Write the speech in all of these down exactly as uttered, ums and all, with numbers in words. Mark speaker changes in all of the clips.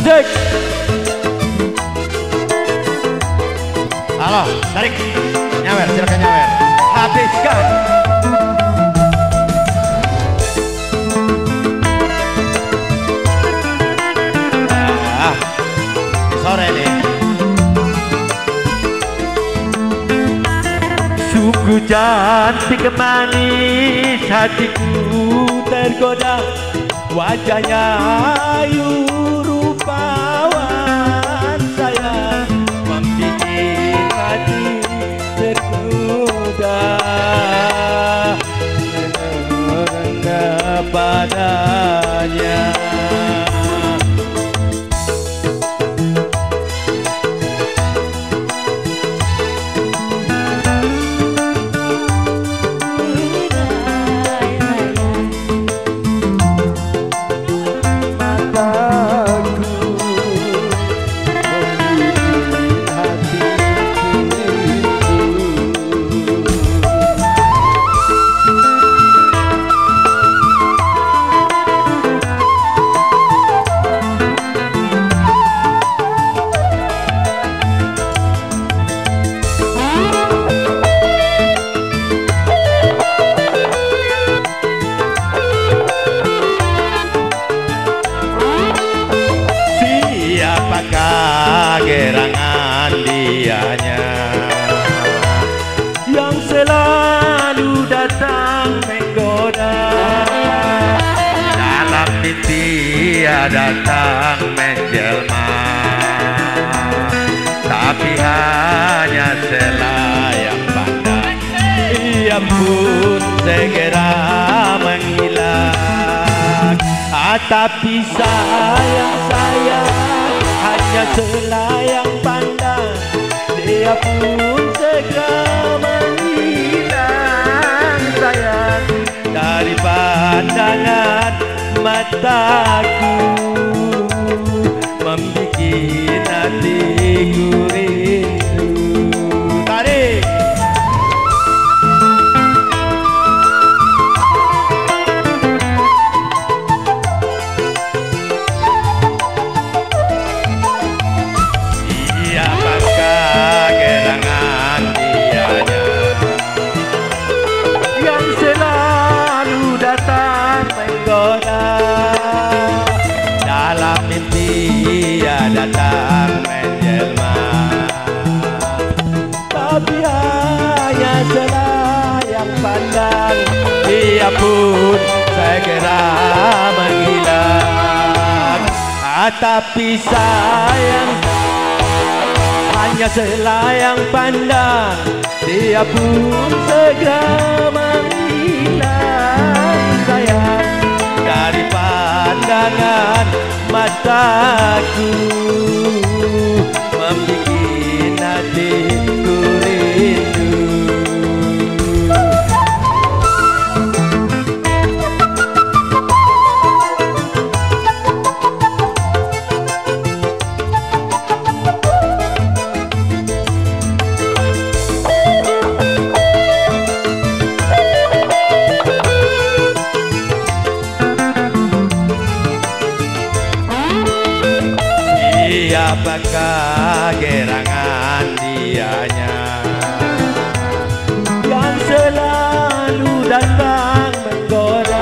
Speaker 1: musik. Halo, tarik. Nyawer, silakan nyawer. Habiskan. Ah, sore nih. Sungguh cantik manis hatiku tergoda, wajahnya ayu rupawan sayang, membikin hati tergoda padanya. Siapakah gerangan dianya yang selalu datang menggoda, dalam mimpi ia datang menjelma, tapi hanya selayang pandang, ia pun segera menghilang. Ah, tapi sayang sayang hanya selayang pandang, dia pun segera menghilang sayang dari pandangan mataku, membikin hatiku rindu. Tarik. Dalam mimpi ia datang menjelma, tapi hanya selayang pandang, dia pun segera menghilang. Ah, tapi sayang hanya selayang pandang, dia pun segera menghilang sayang dari pandangan mataku, membikin hatiku rindu. Siapakah gerangan dianya yang selalu datang menggoda,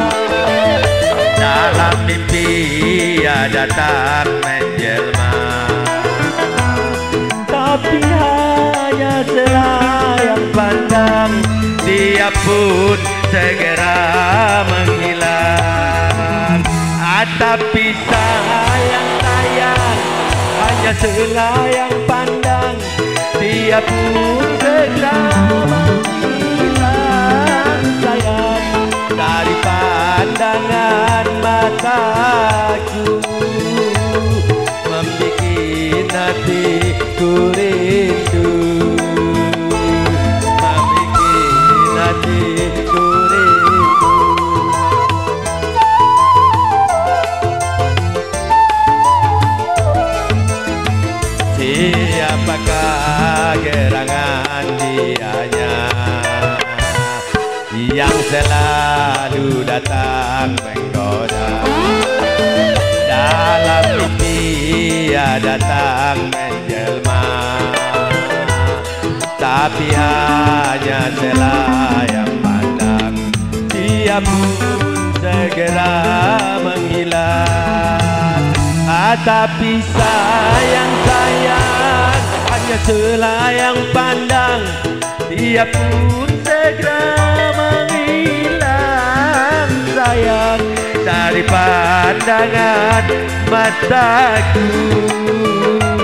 Speaker 1: dalam mimpi ia datang menjelma, tapi hanya selayang pandang, dia pun segera menghilang. Ah, tapi sayang sayang hanya selayang pandang, dia pun segera menghilang sayang dari pandangan mataku, membikin hatiku rindu, membikin hatiku rindu. Siapakah gerangan dianya yang selalu datang menggoda, dalam mimpi
Speaker 2: selayang pandang, dia pun segera menghilang. Ah, tapi sayang sayang, hanya selayang pandang, dia pun segera menghilang. Sayang dari pandangan mataku.